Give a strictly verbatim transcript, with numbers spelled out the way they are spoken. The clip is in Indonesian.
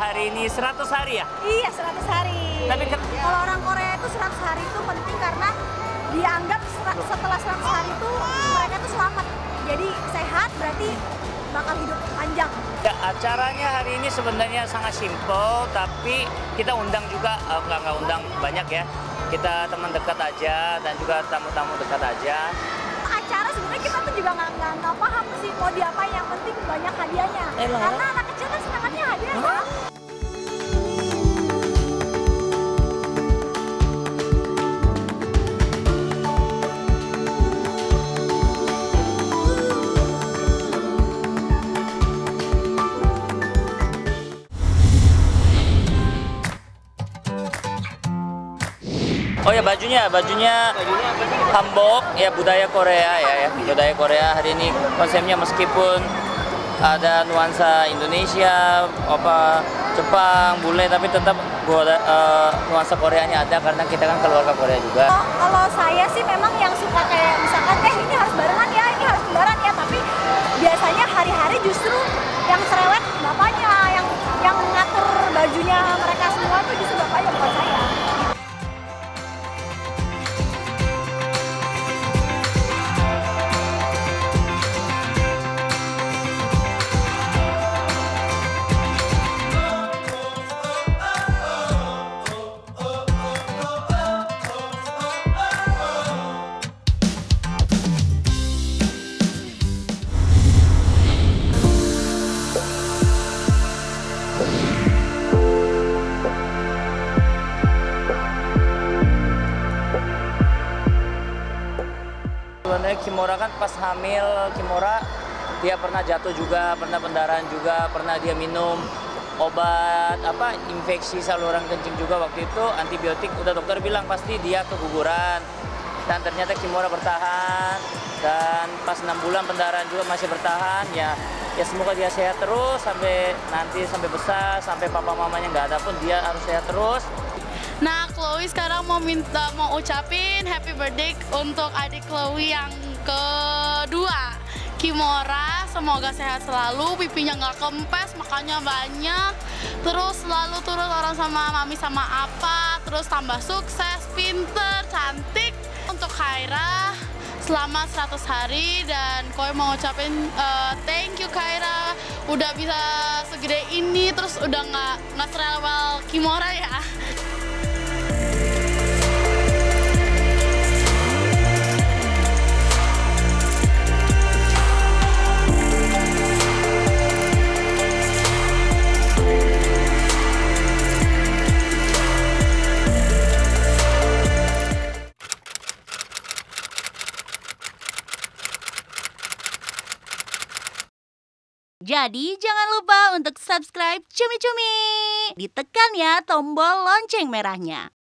hari ini seratus hari ya? Iya, seratus hari. Tapi kan kalau orang Korea itu seratus hari itu penting karena dianggap setelah seratus hari itu mereka tuh selamat. Jadi sehat berarti bakal hidup panjang. Ya, acaranya hari ini sebenarnya sangat simpel, tapi kita undang juga, uh, nggak nggak undang banyak ya. Kita teman dekat aja dan juga tamu-tamu dekat aja. Acara sebenarnya kita tuh juga nggak nggak nggak paham sih mau diapain, yang penting banyak hadiahnya. Elah. Karena anak kecil kan senangannya hadiah kan. Oh ya, bajunya, bajunya hanbok ya, budaya Korea ya, ya budaya Korea hari ini konsepnya meskipun ada nuansa Indonesia, apa Jepang, bule, tapi tetap uh, nuansa Koreanya ada karena kita kan keluarga Korea juga. Oh, kalau saya sih memang yang suka kayak misalkan eh ini harus barengan ya, ini harus kembaran ya, tapi biasanya hari-hari justru yang cerewet bapaknya, yang yang ngatur bajunya mereka semua tuh justru bapaknya, bukan saya. Sebenarnya Kimora kan pas hamil, Kimora dia pernah jatuh juga, pernah pendarahan juga, pernah dia minum obat apa infeksi saluran kencing juga waktu itu, antibiotik, udah dokter bilang pasti dia keguguran. Dan ternyata Kimora bertahan, dan pas enam bulan pendarahan juga masih bertahan ya. Ya semoga dia sehat terus sampai nanti sampai besar, sampai papa mamanya nggak ada pun dia harus sehat terus. Nah, Chloe sekarang mau minta mau ucapin happy birthday untuk adik Chloe yang kedua, Kimora. Semoga sehat selalu, pipinya nggak kempes, makannya banyak, terus selalu turut orang sama mami sama apa, terus tambah sukses, pinter, cantik. Untuk Khaira, selamat seratus hari, dan Chloe mau ucapin uh, thank you Khaira, udah bisa segede ini, terus udah nggak nggak serewel Kimora ya. Jadi jangan lupa untuk subscribe Cumi Cumi. Ditekan ya tombol lonceng merahnya.